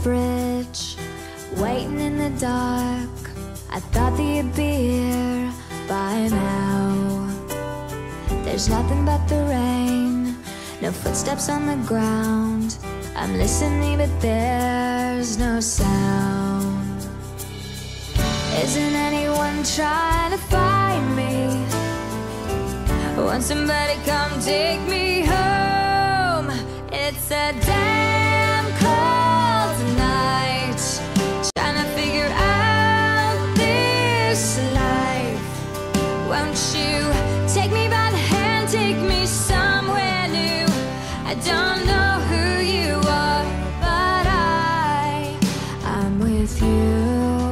bridge, waiting in the dark. I thought that you'd be here by now. There's nothing but the rain, no footsteps on the ground. I'm listening but there's no sound. Isn't anyone trying to find me? Won't somebody come take me home? It's a damn cold night, trying to figure out this life. Won't you take me by the hand, take me somewhere new? I don't know who you are, but I'm with you.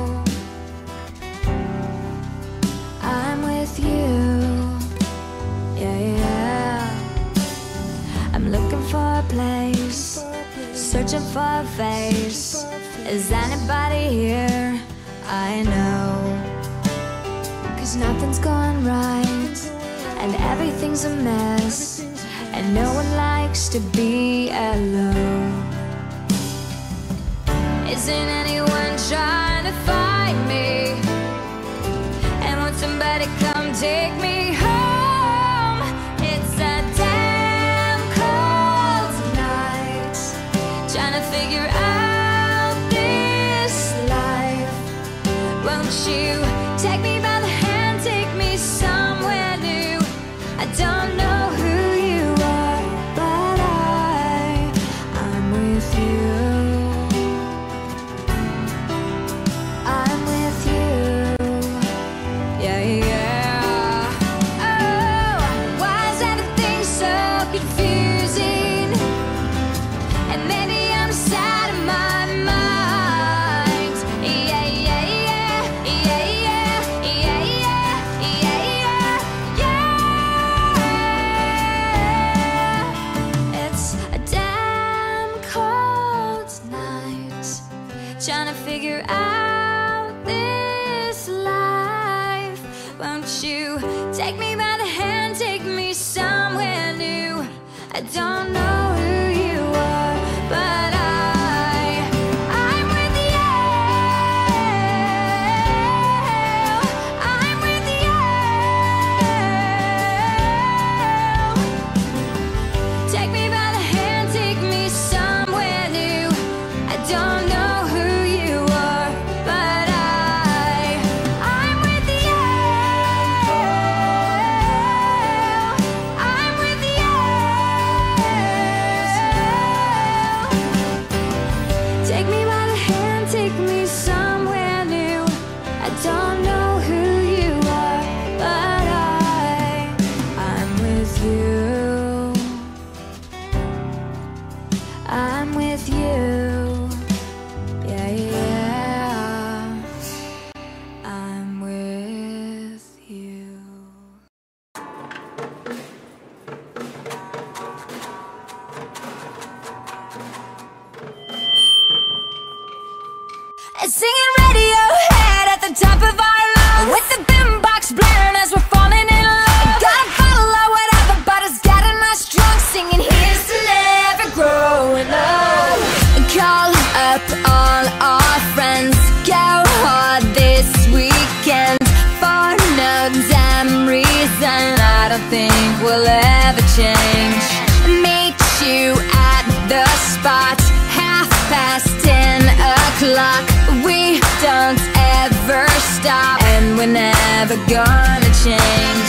I'm with you. I'm looking for a place, searching for a face. Is anybody here? I know, 'cause nothing's going right, and everything's a mess, and no one likes to be alone. Isn't anyone trying to find me? And won't somebody come take me home? It's a damn cold night, trying to figure out this life. Won't you take me by the hand, take me somewhere new? I don't know who you are, but I'm with you. I'm with you. Yeah, yeah. Oh, why is everything so confusing? And maybe I'm sad in my mind. Yeah, yeah, yeah, yeah, yeah, yeah, yeah, yeah, yeah. It's a damn cold night, trying to figure out this life. Won't you take me by the hand, take me somewhere new? I don't know who you are, but I'm with you. I'm with you. Take me by the hand, take me somewhere new. I don't know who you are, but I'm with you. I'm with you. Take me by the hand, take me somewhere new. I don't know who you are, but I'm with you. I'm with you. Yeah, yeah. I'm with you. Singing Radiohead at the top of our lungs, with the boombox blaring as we're falling in love. Got a bottle of whatever, but it's getting us drunk, singing here's to never growing up. Call up all our friends, go hard this weekend. For no damn reason, I don't think we'll ever change. Meet you at the spot, 10:30. We don't ever stop, and we're never gonna change.